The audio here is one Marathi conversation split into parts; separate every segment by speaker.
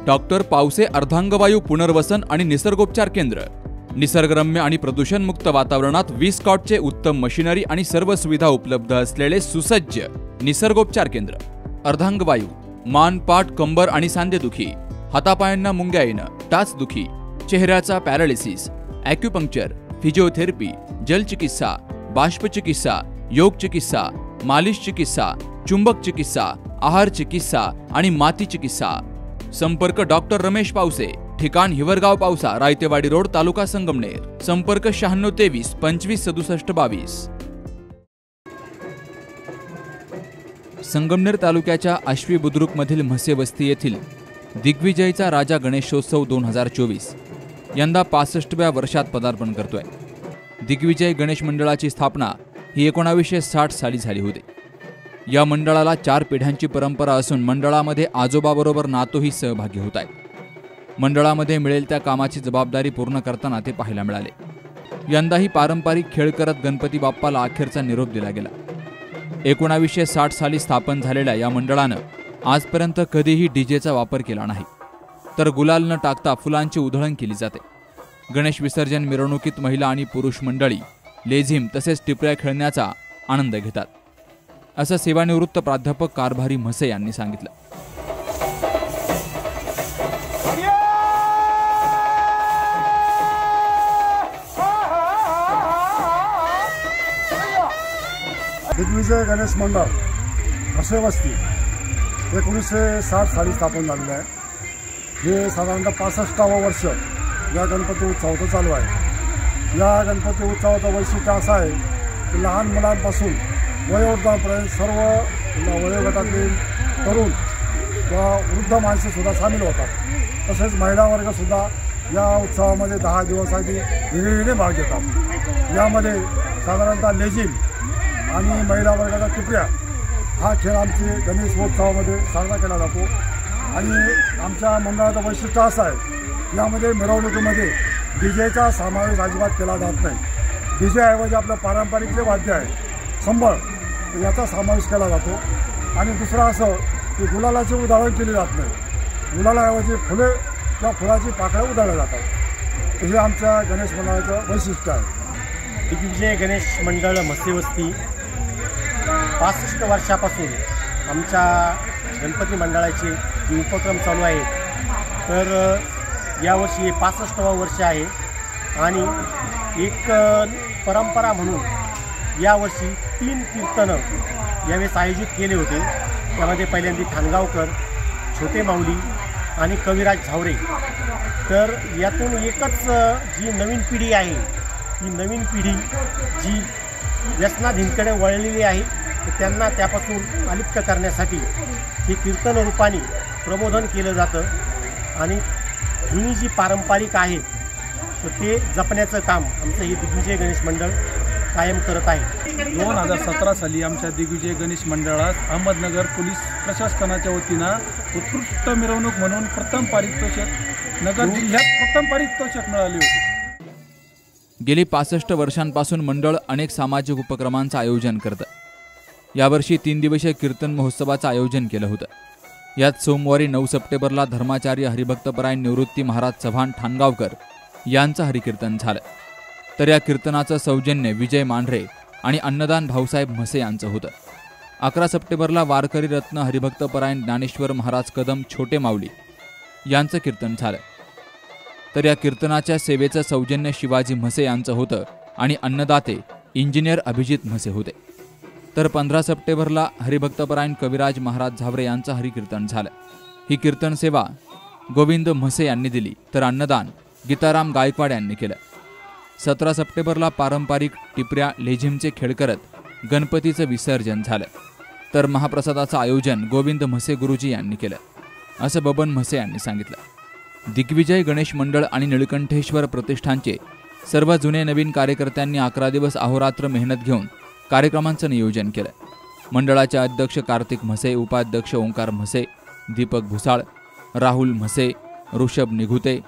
Speaker 1: डॉक्टर पावसे अर्धांगवायू पुनर्वसन आणि निसर्गोपचार केंद्र। निसर्गरम्य आणि प्रदूषणमुक्त वातावरणात 20 कॉटचे उत्तम मशिनरी आणि सर्व सुविधा उपलब्ध असलेले सुसज्ज निसर्गोपचार केंद्र। अर्धांगवायू, मान, पाठ, कंबर आणि सांधेदुखी, हातापायांना मुंग्या येणं, टाचदुखी, चेहऱ्याचा पॅरालिसिस, ॲक्युपंक्चर, फिजिओथेरपी, जलचिकित्सा, बाष्पचिकित्सा, योग चिकित्सा, मालिश चिकित्सा, चुंबक चिकित्सा, आहार चिकित्सा आणि माती चिकित्सा। संपर्क डॉक्टर रमेश पावसे, ठिकाण हिवरगाव पावसा, रायतेवाडी रोड, तालुका संगमनेर। संपर्क 9623 25 67 22। संगमनेर तालुक्याच्या आश्वी बुद्रुक मधील म्हसे वस्ती येथील दिग्विजयचा राजा गणेशोत्सव 2024 यंदा 65व्या वर्षात पदार्पण करतोय। दिग्विजय गणेश मंडळाची स्थापना ही 1960 साली झाली होती। या मंडळाला 4 पिढ्यांची परंपरा असून मंडळामध्ये आजोबाबरोबर नातूही सहभागी होत आहेत। मंडळामध्ये मिळेल त्या कामाची जबाबदारी पूर्ण करताना ते पाहायला मिळाले। यंदाही पारंपरिक खेळ करत गणपती बाप्पाला अखेरचा निरोप दिला गेला। 1960 साली स्थापन झालेल्या या मंडळानं आजपर्यंत कधीही डीजेचा वापर केला नाही, तर गुलाल न टाकता फुलांची उधळण केली जाते। गणेश विसर्जन मिरवणुकीत महिला आणि पुरुष मंडळी लेझिम तसेच टिपऱ्या खेळण्याचा आनंद घेतात, असं सेवानिवृत्त प्राध्यापक कारभारी म्हसे यांनी सांगितलं।
Speaker 2: दिग्विजय गणेश मंडळ म्हसे वस्ती 1960 साली स्थापन झालेलं आहे। हे साधारणतः 65वं वर्ष या गणपती उत्सवाचं चालू आहे। या गणपती उत्सवाचं वैशिष्ट्य असं आहे की लहान मुलांपासून वयोवृद्धांपर्यंत सर्व वयोगटातील तरुण व वृद्ध माणसेसुद्धा सामील होतात। तसेच महिला वर्गसुद्धा या उत्सवामध्ये 10 दिवस आधी हिरिरीने भाग घेतात। यामध्ये साधारणतः लेझिम आणि महिला वर्गाच्या टिपऱ्या हा खेळ आमचे गणेशोत्सवामध्ये साजरा केला जातो। आणि आमच्या मंडळाचं वैशिष्ट्य असं आहे, यामध्ये मिरवणुकीमध्ये डीजेचा समावेश अजिबात केला जात नाही। डीजेऐवजी आपलं पारंपरिक जे वाद्य आहे संबळ याचा समावेश केला जातो। आणि दुसरं असं की गुलालाची उधळण केली जात नाही, गुलालाऐवजी फुले त्या फुलाची पाकळ्या उधळल्या जातात। हे आमच्या गणेश मंडळाचं वैशिष्ट्य आहे।
Speaker 3: दिग्विजय गणेश मंडळ म्हसे वस्ती 65 वर्षापासून आमच्या गणपती मंडळाचे जे उपक्रम चालू आहेत, तर यावर्षी हे 65वं वर्ष आहे। आणि एक परंपरा म्हणून यावर्षी 3 कीर्तनं यावेळेस आयोजित केले होते। त्यामध्ये पहिल्यांदा ठाणगावकर, छोटे माऊली आणि कविराज झावरे। तर यातून एकच जी नवीन पिढी आहे, ही नवीन पिढी जी व्यसनाधीनकडे वळलेली आहे, तर त्यांना त्यापासून अलिप्त करण्यासाठी हे कीर्तन रूपाने प्रबोधन केलं जातं। आणि जुनी जी पारंपरिक आहे तर ते जपण्याचं काम आमचं हे दिग्विजय गणेश मंडळ कायम करत आहे।
Speaker 4: 2017 साली आमच्या दिग्विजय गणेश मंडळात अहमदनगर पोलीस प्रशासनाच्या वतीनं उत्कृष्ट मिरवणूक म्हणून प्रथम पारितोषिक नगर जिल्ह्यात प्रथम पारितोषिक मिळाले होते।
Speaker 1: गेली 65 वर्षांपासून मंडळ अनेक सामाजिक उपक्रमांचं आयोजन करतं। यावर्षी 3 दिवसीय कीर्तन महोत्सवाचं आयोजन केलं होतं। यात सोमवारी 9 सप्टेंबरला धर्माचार्य हरिभक्तपरायण निवृत्ती महाराज चव्हाण ठाणगावकर यांचं हरिकीर्तन झालं। तर या कीर्तनाचं सौजन्य विजय मांढरे आणि अन्नदान भाऊसाहेब म्हसे यांचं होतं। 11 सप्टेंबरला वारकरी रत्न हरिभक्तपरायण ज्ञानेश्वर महाराज कदम छोटे माऊली यांचं कीर्तन झालं। तर या कीर्तनाच्या सेवेचं सौजन्य शिवाजी म्हसे यांचं होतं आणि अन्नदाते इंजिनियर अभिजित म्हसे होते। तर 15 सप्टेंबरला हरिभक्तपरायण कविराज महाराज झावरे यांचं हरिकीर्तन झालं। ही कीर्तन सेवा गोविंद म्हसे यांनी दिली, तर अन्नदान गीताराम गायकवाड यांनी केलं। 17 सप्टेंबरला पारंपरिक टिपऱ्या लेझिमचे खेळ करत गणपतीचं विसर्जन झालं। तर महाप्रसादाचं आयोजन गोविंद म्हसे गुरुजी यांनी केलं, असं बबन म्हसे यांनी सांगितलं। दिग्विजय गणेश मंडळ आणि निळकंठेश्वर प्रतिष्ठानचे सर्व जुने नवीन कार्यकर्त्यांनी 11 दिवस अहोरात्र मेहनत घेऊन कार्यक्रमांचं नियोजन केलं। मंडळाचे अध्यक्ष कार्तिक म्हसे, उपाध्यक्ष ओंकार म्हसे, दीपक भुसाळ, राहुल म्हसे, ऋषभ निघुते,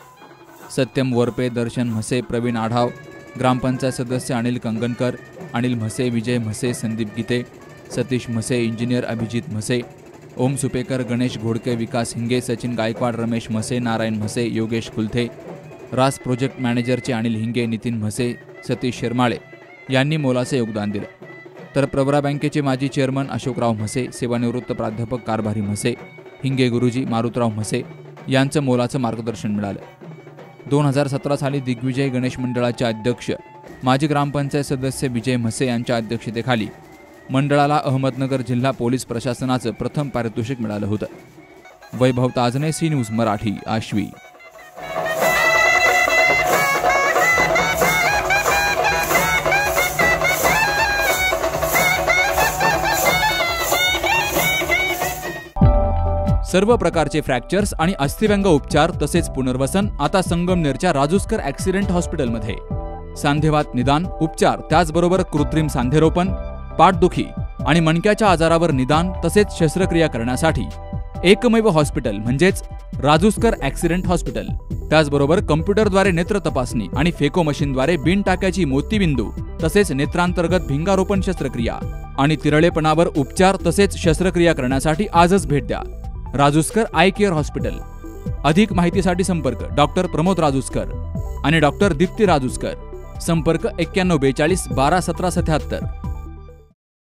Speaker 1: सत्यम वरपे, दर्शन म्हसे, प्रवीण आढाव, ग्रामपंचायत सदस्य अनिल कंगनकर, अनिल म्हसे, विजय म्हसे, संदीप गीते, सतीश म्हसे, इंजिनियर अभिजित म्हसे, ओम सुपेकर, गणेश घोडके, विकास हिंगे, सचिन गायकवाड, रमेश म्हसे, नारायण म्हसे, योगेश कुलथे, रास प्रोजेक्ट मॅनेजरचे अनिल हिंगे, नितीन म्हसे, सतीश शर्माळे यांनी मोलाचे योगदान दिले. तर प्रवरा बँकेचे माजी चेअरमन अशोकराव म्हसे, सेवानिवृत्त प्राध्यापक कारभारी म्हसे, हिंगे गुरुजी, मारुतराव म्हसे यांचं मोलाचं मार्गदर्शन मिळालं. 2017 साली दिग्विजय गणेश मंडळाचे अध्यक्ष माजी ग्रामपंचायत सदस्य विजय म्हसे यांच्या अध्यक्षतेखाली मंडळाला अहमदनगर जिल्हा पोलीस प्रशासनाचं प्रथम पारितोषिक मिळालं होतं. Vaibhav Tajane, C news Marathi, Ashvi. सर्व प्रकारचे फ्रॅक्चर्स आणि अस्थिव्यंग उपचार तसेच पुनर्वसन आता संगमनेरच्या राजूस्कर ॲक्सिडेंट हॉस्पिटलमध्ये. सांधेवात निदान, उपचार, त्याचबरोबर कृत्रिम सांधेरोपण, पाठदुखी आणि मणक्याच्या आजारावर निदान तसेच शस्त्रक्रिया करण्यासाठी एकमेव हॉस्पिटल म्हणजेच राजूस्कर ॲक्सिडेंट हॉस्पिटल. त्याचबरोबर कम्प्युटरद्वारे नेत्र तपासणी आणि फेको मशीनद्वारे बिन टाक्याची मोतीबिंदू तसेच नेत्रांतर्गत भिंगारोपण शस्त्रक्रिया आणि तिरळेपणावर उपचार तसेच शस्त्रक्रिया करण्यासाठी आजच भेट द्या. Rajuskar eye care hospital. अधिक माहितीसाठी संपर्क डॉक्टर प्रमोद राजूस्कर आणि डॉक्टर दीप्ती राजूस्कर. संपर्क 9142 12 17 77.